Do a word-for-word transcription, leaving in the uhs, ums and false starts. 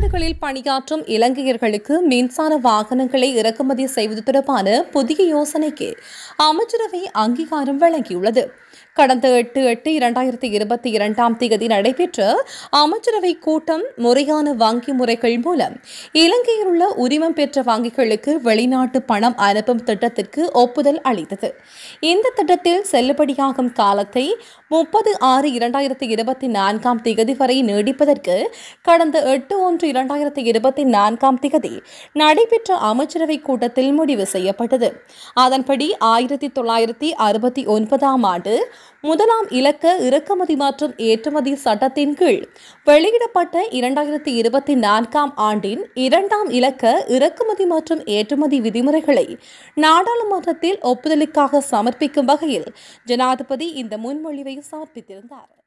வெளிநாடுகளில் பணியாற்றும் இலங்கையர்களுக்கு மின்சார வாகனங்களை இறக்குமதி செய்வது தொடர்பான புதிய யோசனைக்கு அமைச்சரவை அங்கீகாரம் வழங்கியுள்ளது. கடந்த எட்டு எட்டு இரண்டாயிரத்தி இருபத்தி இரண்டாம் தேதி நடைபெற்ற அமைச்சரவை கூட்டம் முறையான வங்கி முறைகள் மூலம் இலங்கையில் உள்ள உரிமம் பெற்ற வங்கிகளுக்கு வெளிநாட்டு பணம் அனுப்பும் திட்டத்திற்கு ஒப்புதல் அளித்தது. இந்த திட்டத்தில் செல்லுபடியாகும் காலத்தை முப்பது ஆறு இரண்டாயிரத்தி இருபத்தி நான்காம் தேதி வரை நீடிப்பதற்கு கடந்த எட்டு ஒன்று இரண்டாயிரத்தி இருபத்தி நான்காம் தேதி நடைபெற்ற அமைச்சரவை கூட்டத்தில் முடிவு செய்யப்பட்டது. அதன்படி ஆயிரத்தி தொள்ளாயிரத்தி அறுபத்தி ஒன்பதாம் ஆண்டு முதலாம் இலக்க இறக்குமதி மற்றும் ஏற்றுமதி சட்டத்தின் கீழ் வெளியிடப்பட்ட இரண்டாயிரத்தி இருபத்தி நான்காம் ஆண்டின் இரண்டாம் இலக்க இறக்குமதி மற்றும் ஏற்றுமதி விதிமுறைகளை நாடாளுமன்றத்தில் ஒப்புதலுக்காக சமர்ப்பிக்கும் வகையில் ஜனாதிபதி இந்த முன்மொழிவை சமர்ப்பித்திருந்தார்.